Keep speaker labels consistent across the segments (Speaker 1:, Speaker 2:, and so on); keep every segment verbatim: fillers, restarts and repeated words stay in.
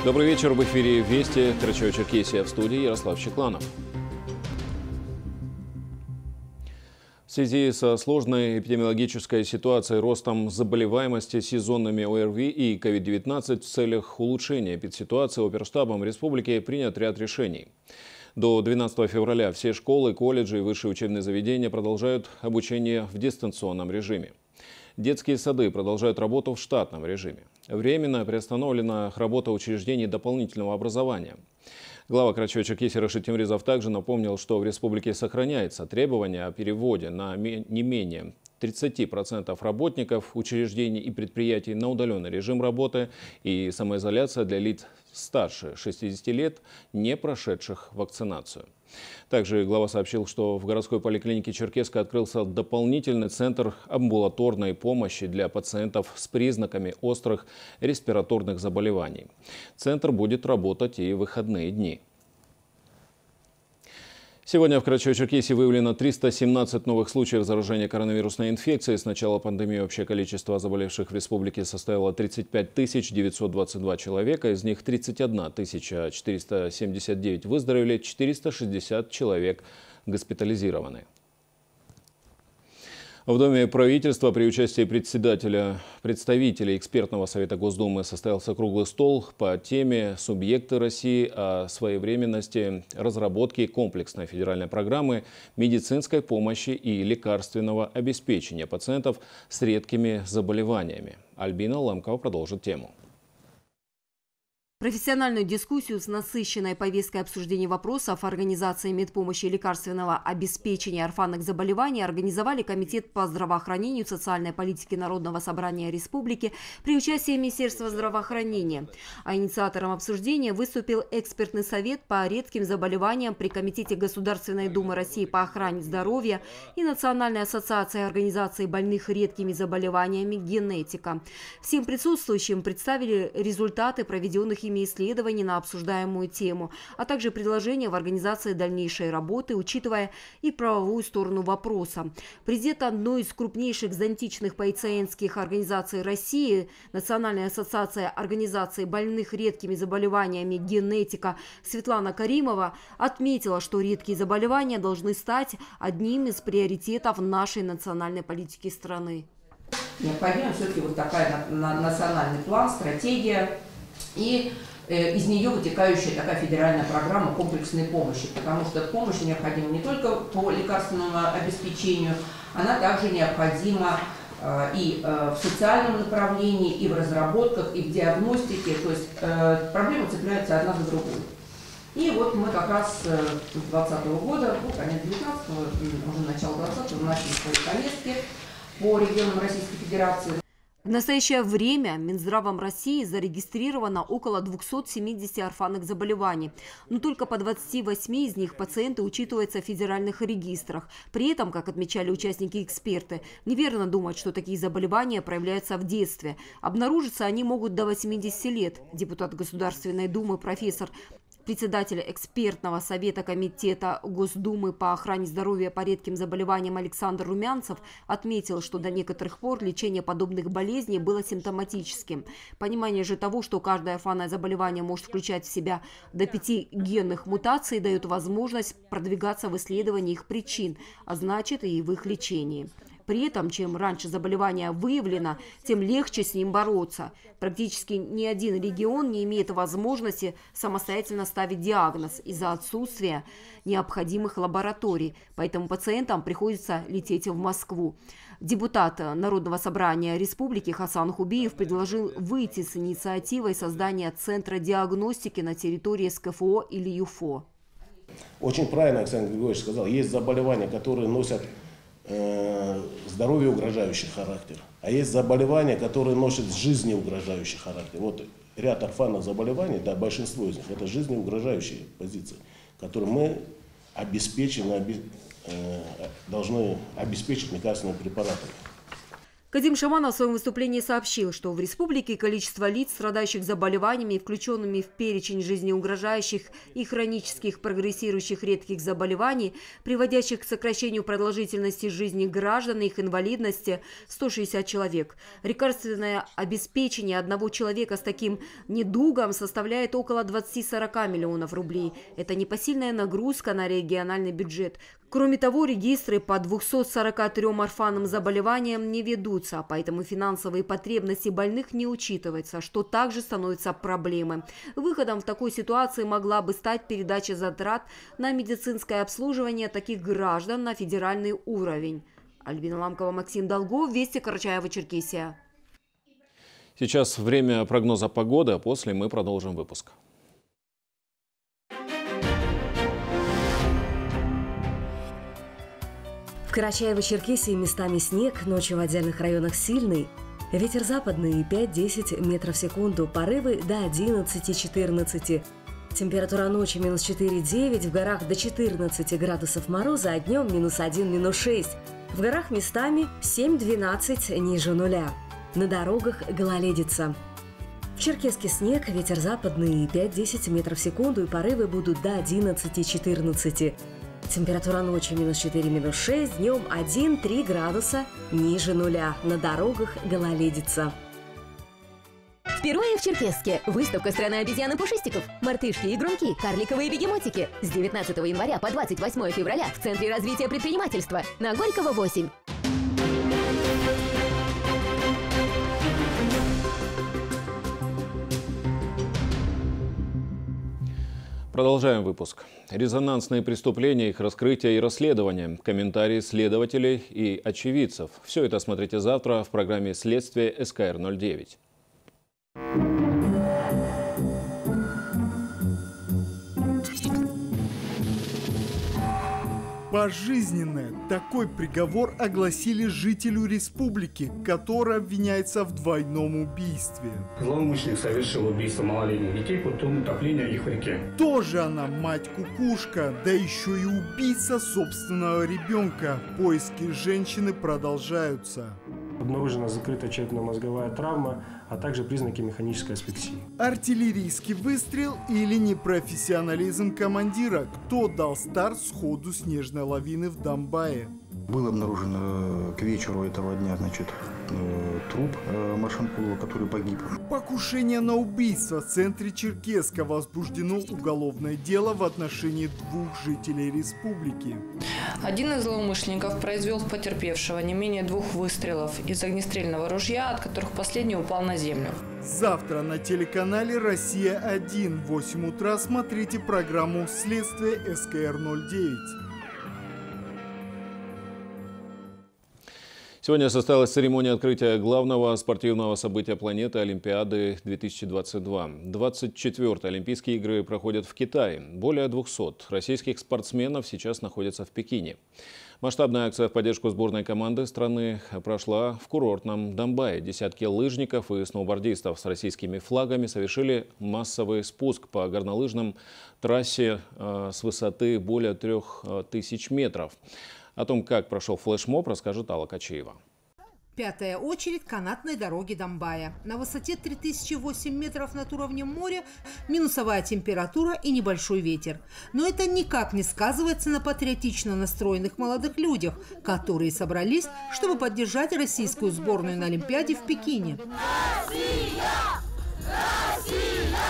Speaker 1: Добрый вечер, в эфире «Вести», Карачаево-Черкесия, в студии Ярослав Щекланов. В связи со сложной эпидемиологической ситуацией, ростом заболеваемости сезонными ОРВИ и ковид девятнадцать в целях улучшения эпидситуации Оперштабом республики принят ряд решений. До двенадцатого февраля все школы, колледжи и высшие учебные заведения продолжают обучение в дистанционном режиме. Детские сады продолжают работу в штатном режиме. Временно приостановлена работа учреждений дополнительного образования. Глава Карачаево-Черкесии Рашид Темризов также напомнил, что в республике сохраняется требование о переводе на не менее тридцати процентов работников учреждений и предприятий на удаленный режим работы и самоизоляция для лиц старше шестидесяти лет, не прошедших вакцинацию. Также глава сообщил, что в городской поликлинике Черкесска открылся дополнительный центр амбулаторной помощи для пациентов с признаками острых респираторных заболеваний. Центр будет работать и в выходные дни. Сегодня в Карачаево-Черкесии выявлено триста семнадцать новых случаев заражения коронавирусной инфекцией. С начала пандемии общее количество заболевших в республике составило тридцать пять тысяч девятьсот двадцать два человека. Из них тридцать одна тысяча четыреста семьдесят девять выздоровели, четыреста шестьдесят человек госпитализированы. В Доме правительства при участии председателя, представителей экспертного совета Госдумы состоялся круглый стол по теме «Субъекты России о своевременности разработки комплексной федеральной программы медицинской помощи и лекарственного обеспечения пациентов с редкими заболеваниями». Альбина Ламкова продолжит тему.
Speaker 2: Профессиональную дискуссию с насыщенной повесткой обсуждения вопросов организации медпомощи и лекарственного обеспечения орфанных заболеваний организовали Комитет по здравоохранению и социальной политике Народного собрания Республики при участии Министерства здравоохранения. А инициатором обсуждения выступил экспертный совет по редким заболеваниям при Комитете Государственной Думы России по охране здоровья и Национальной ассоциации организаций больных редкими заболеваниями «Генетика». Всем присутствующим представили результаты проведенных исследований на обсуждаемую тему, а также предложения в организации дальнейшей работы, учитывая и правовую сторону вопроса. Президент одной из крупнейших зонтичных пациентских организаций России, Национальная ассоциация организаций больных редкими заболеваниями «Генетика» Светлана Каримова отметила, что редкие заболевания должны стать одним из приоритетов нашей национальной политики страны.
Speaker 3: Необходима все-таки вот такая национальный план, стратегия и э, из нее вытекающая такая федеральная программа комплексной помощи, потому что помощь необходима не только по лекарственному обеспечению, она также необходима э, и э, в социальном направлении, и в разработках, и в диагностике, то есть э, проблемы цепляются одна за другую. И вот мы как раз с двадцатого года, ну, конец девятнадцатого, уже начало двадцатого, начали свои повестки по регионам Российской Федерации.
Speaker 2: В настоящее время Минздравом России зарегистрировано около двухсот семидесяти орфанных заболеваний, но только по двадцати восьми из них пациенты учитываются в федеральных регистрах. При этом, как отмечали участники-эксперты, неверно думать, что такие заболевания проявляются в детстве. Обнаружиться они могут до восьмидесяти лет. Депутат Государственной Думы, профессор, председатель экспертного совета Комитета Госдумы по охране здоровья по редким заболеваниям Александр Румянцев отметил, что до некоторых пор лечение подобных болезней было симптоматическим. Понимание же того, что каждое орфанное заболевание может включать в себя до пяти генных мутаций, дает возможность продвигаться в исследовании их причин, а значит и в их лечении. При этом, чем раньше заболевание выявлено, тем легче с ним бороться. Практически ни один регион не имеет возможности самостоятельно ставить диагноз из-за отсутствия необходимых лабораторий, поэтому пациентам приходится лететь в Москву. Депутат Народного собрания Республики Хасан Хубиев предложил выйти с инициативой создания Центра диагностики на территории СКФО или ЮФО.
Speaker 4: Очень правильно Александр Григорьевич сказал, есть заболевания, которые носят здоровью угрожающий характер. А есть заболевания, которые носят жизни угрожающий характер. Вот ряд орфанных заболеваний, да, большинство из них, это жизни угрожающие позиции, которые мы обеспечим, обе, э, должны обеспечить лекарственными препаратами.
Speaker 2: Кадим Шаманов в своем выступлении сообщил, что в республике количество лиц, страдающих заболеваниями, включенными в перечень жизнеугрожающих и хронических прогрессирующих редких заболеваний, приводящих к сокращению продолжительности жизни граждан и их инвалидности, сто шестьдесят человек. Лекарственное обеспечение одного человека с таким недугом составляет около двадцати-сорока миллионов рублей. Это непосильная нагрузка на региональный бюджет. Кроме того, регистры по двухсот сорока трём орфанным заболеваниям не ведутся, поэтому финансовые потребности больных не учитываются, что также становится проблемой. Выходом в такой ситуации могла бы стать передача затрат на медицинское обслуживание таких граждан на федеральный уровень. Альбина Ламкова, Максим Долгов, Вести, Карачаево-Черкесия.
Speaker 1: Сейчас время прогноза погоды, а после мы продолжим выпуск.
Speaker 5: В Карачаево-Черкесии местами снег, ночью в отдельных районах сильный. Ветер западный пять-десять метров в секунду, порывы до одиннадцати-четырнадцати. Температура ночи минус четыре-девять, в горах до четырнадцати градусов мороза, а днем минус один, минус шесть. В горах местами семь-двенадцать ниже нуля. На дорогах гололедица. В Черкесске снег, ветер западный пять-десять метров в секунду и порывы будут до одиннадцати-четырнадцати. Температура ночи минус четыре, минус шесть, днем один-три градуса ниже нуля. На дорогах гололедица.
Speaker 6: Впервые в Черкесске выставка «Страна обезьян и пушистиков». Мартышки и громки, карликовые бегемотики. С девятнадцатого января по двадцать восьмое февраля в Центре развития предпринимательства на Горького, восемь.
Speaker 1: Продолжаем выпуск. Резонансные преступления, их раскрытие и расследование, комментарии следователей и очевидцев. Все это смотрите завтра в программе «Следствие эс ка эр ноль девять».
Speaker 7: Пожизненное. Такой приговор огласили жителю республики, который обвиняется в двойном убийстве.
Speaker 8: Злоумышленник совершил убийство малолетних детей путем утопления их в реке.
Speaker 7: Тоже она мать-кукушка, да еще и убийца собственного ребенка. Поиски женщины продолжаются.
Speaker 9: Обнаружена закрытая черепно-мозговая травма, а также признаки механической асфиксии.
Speaker 7: Артиллерийский выстрел или непрофессионализм командира? Кто дал старт сходу снежной лавины в Домбае?
Speaker 10: Был обнаружен к вечеру этого дня, значит, труп Маршанкулова, который погиб.
Speaker 7: Покушение на убийство. В центре Черкесска возбуждено уголовное дело в отношении двух жителей республики.
Speaker 11: Один из злоумышленников произвел в потерпевшего не менее двух выстрелов из огнестрельного ружья, от которых последний упал на землю.
Speaker 7: Завтра на телеканале «Россия один» в восемь утра смотрите программу «Следствие эс ка эр ноль девять».
Speaker 1: Сегодня состоялась церемония открытия главного спортивного события планеты Олимпиады две тысячи двадцать два. двадцать четвёртые Олимпийские игры проходят в Китае. Более двухсот российских спортсменов сейчас находятся в Пекине. Масштабная акция в поддержку сборной команды страны прошла в курортном Домбае. Десятки лыжников и сноубордистов с российскими флагами совершили массовый спуск по горнолыжным трассе с высоты более трех тысяч метров. О том, как прошел флешмоб, расскажет Алла Качеева.
Speaker 12: Пятая очередь канатной дороги Домбая. На высоте три тысячи восемь метров над уровнем моря, минусовая температура и небольшой ветер. Но это никак не сказывается на патриотично настроенных молодых людях, которые собрались, чтобы поддержать российскую сборную на Олимпиаде в Пекине. Россия! Россия!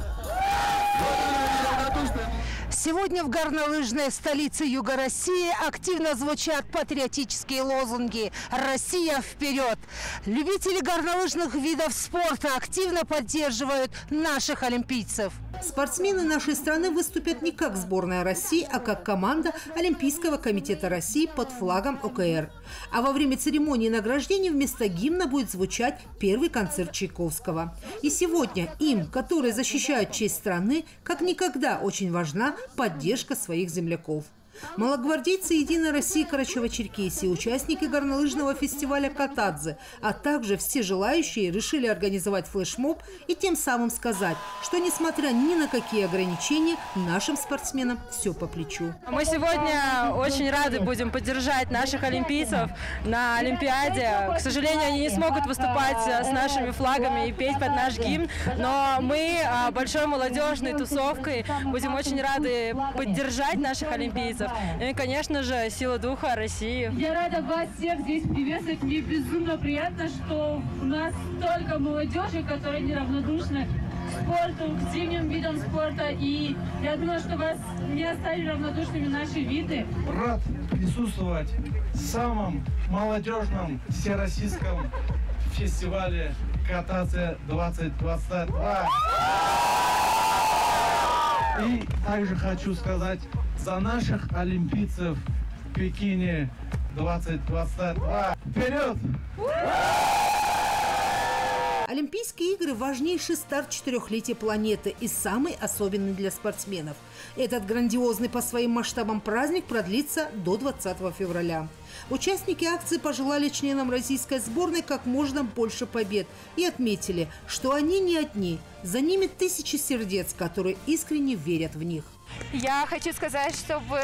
Speaker 12: Сегодня в горнолыжной столице Юга России активно звучат патриотические лозунги «Россия вперед!». Любители горнолыжных видов спорта активно поддерживают наших олимпийцев. Спортсмены нашей страны выступят не как сборная России, а как команда Олимпийского комитета России под флагом о ка эр. А во время церемонии награждения вместо гимна будет звучать первый концерт Чайковского. И сегодня им, которые защищают честь страны, как никогда очень важна поддержка своих земляков. Малогвардейцы «Единой России» Карачаево-Черкесии, участники горнолыжного фестиваля «Катадзе», а также все желающие решили организовать флешмоб и тем самым сказать, что несмотря ни на какие ограничения, нашим спортсменам все по плечу.
Speaker 13: Мы сегодня очень рады будем поддержать наших олимпийцев на Олимпиаде. К сожалению, они не смогут выступать с нашими флагами и петь под наш гимн, но мы большой молодежной тусовкой будем очень рады поддержать наших олимпийцев. И, конечно же, сила духа России.
Speaker 14: Я рада вас всех здесь приветствовать. Мне безумно приятно, что у нас столько молодежи, которые неравнодушны к спорту, к зимним видам спорта. И я думаю, что вас не оставили равнодушными наши виды.
Speaker 15: Рад присутствовать в самом молодежном всероссийском фестивале «Катадзе двадцать двадцать два». И также хочу сказать за наших олимпийцев в Пекине двадцать двадцать два. Вперед!
Speaker 12: Олимпийские игры – важнейший старт четырехлетия планеты и самый особенный для спортсменов. Этот грандиозный по своим масштабам праздник продлится до двадцатого февраля. Участники акции пожелали членам российской сборной как можно больше побед и отметили, что они не одни. За ними тысячи сердец, которые искренне верят в них.
Speaker 16: Я хочу сказать, чтобы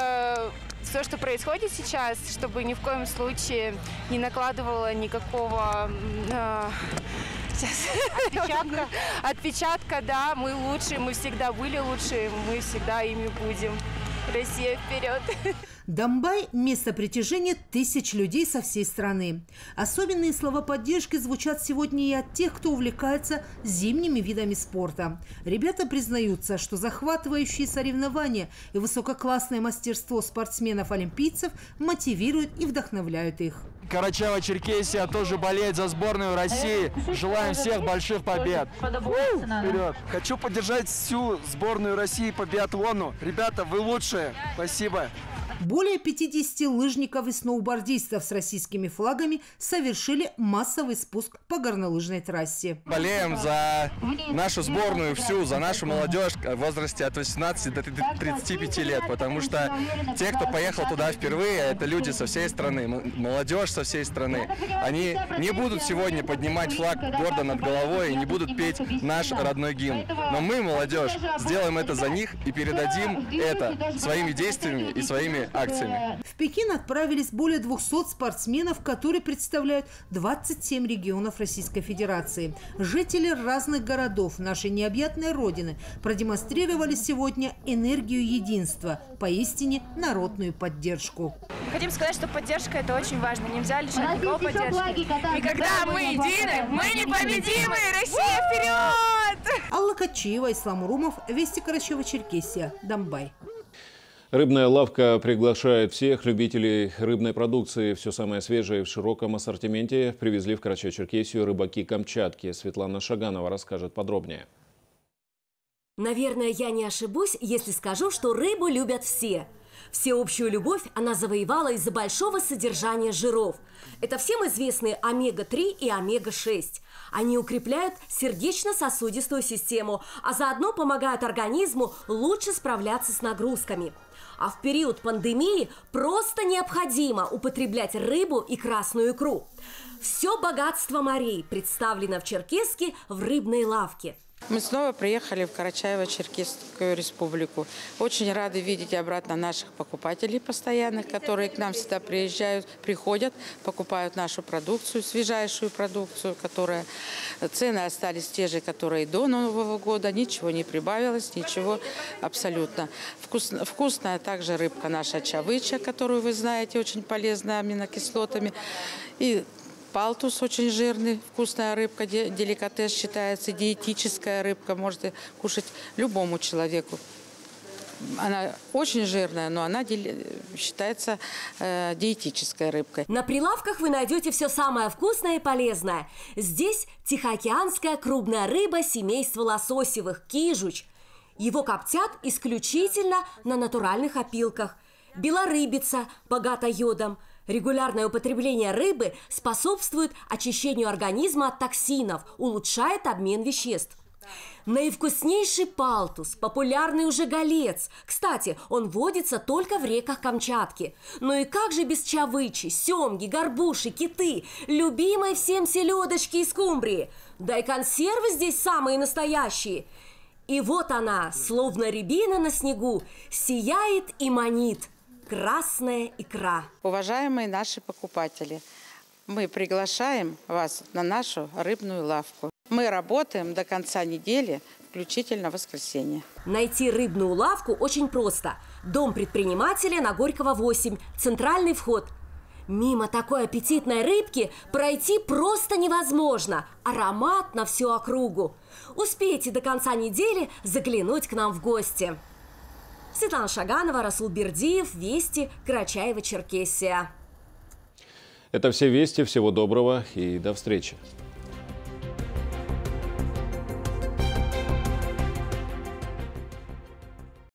Speaker 16: все, что происходит сейчас, чтобы ни в коем случае не накладывало никакого э, сейчас, отпечатка. отпечатка, да, мы лучшие, мы всегда были лучшие, мы всегда ими будем. Россия вперед!
Speaker 12: Домбай – место притяжения тысяч людей со всей страны. Особенные слова поддержки звучат сегодня и от тех, кто увлекается зимними видами спорта. Ребята признаются, что захватывающие соревнования и высококлассное мастерство спортсменов-олимпийцев мотивируют и вдохновляют их.
Speaker 17: Карачаево-Черкесия тоже болеет за сборную России. Желаем всех больших побед. Вперед! Хочу поддержать всю сборную России по биатлону. Ребята, вы лучшие. Спасибо.
Speaker 12: Более пятидесяти лыжников и сноубордистов с российскими флагами совершили массовый спуск по горнолыжной трассе.
Speaker 17: Болеем за нашу сборную всю, за нашу молодежь в возрасте от восемнадцати до тридцати пяти лет, потому что те, кто поехал туда впервые, это люди со всей страны, молодежь со всей страны. Они не будут сегодня поднимать флаг гордо над головой и не будут петь наш родной гимн. Но мы, молодежь, сделаем это за них и передадим это своими действиями и своими акциями.
Speaker 12: В Пекин отправились более двухсот спортсменов, которые представляют двадцать семь регионов Российской Федерации. Жители разных городов нашей необъятной родины продемонстрировали сегодня энергию единства, поистине народную поддержку.
Speaker 16: Хотим сказать, что поддержка – это очень важно. Нельзя лишать никого поддержки. И когда мы едины, мы непобедимы! Россия вперед!
Speaker 12: Алла Качиева, Ислам Урумов, Вести Карачаево-Черкесия, Домбай.
Speaker 1: Рыбная лавка приглашает всех любителей рыбной продукции. Все самое свежее в широком ассортименте привезли в Карачаево-Черкесию рыбаки Камчатки. Светлана Шаганова расскажет подробнее.
Speaker 5: Наверное, я не ошибусь, если скажу, что рыбу любят все. Всеобщую любовь она завоевала из-за большого содержания жиров. Это всем известные омега три и омега шесть. Они укрепляют сердечно-сосудистую систему, а заодно помогают организму лучше справляться с нагрузками. А в период пандемии просто необходимо употреблять рыбу и красную икру. Все богатство морей представлено в Черкесске в рыбной лавке.
Speaker 18: Мы снова приехали в Карачаево-Черкесскую республику. Очень рады видеть обратно наших покупателей постоянных, которые к нам всегда приезжают, приходят, покупают нашу продукцию, свежайшую продукцию, которая цены остались те же, которые до Нового года, ничего не прибавилось, ничего абсолютно. Вкусно, вкусная также рыбка наша чавыча, которую вы знаете, очень полезна аминокислотами. И палтус очень жирный, вкусная рыбка, деликатес считается, диетическая рыбка, можете кушать любому человеку. Она очень жирная, но она считается э, диетической рыбкой.
Speaker 5: На прилавках вы найдете все самое вкусное и полезное. Здесь тихоокеанская крупная рыба семейства лососевых, кижуч. Его коптят исключительно на натуральных опилках. Белорыбица, богата йодом. Регулярное употребление рыбы способствует очищению организма от токсинов, улучшает обмен веществ. Наивкуснейший палтус, популярный уже голец. Кстати, он водится только в реках Камчатки. Ну и как же без чавычи, семги, горбуши, киты, любимой всем селедочки из скумбрии. Да и консервы здесь самые настоящие. И вот она, словно рябина на снегу, сияет и манит. Красная икра.
Speaker 18: Уважаемые наши покупатели, мы приглашаем вас на нашу рыбную лавку. Мы работаем до конца недели, включительно воскресенье.
Speaker 5: Найти рыбную лавку очень просто. Дом предпринимателя на Горького восемь, центральный вход. Мимо такой аппетитной рыбки пройти просто невозможно. Аромат на всю округу. Успейте до конца недели заглянуть к нам в гости. Светлана Шаганова, Расул Бердиев, Вести, Карачаево-Черкесия.
Speaker 1: Это все вести. Всего доброго и до встречи.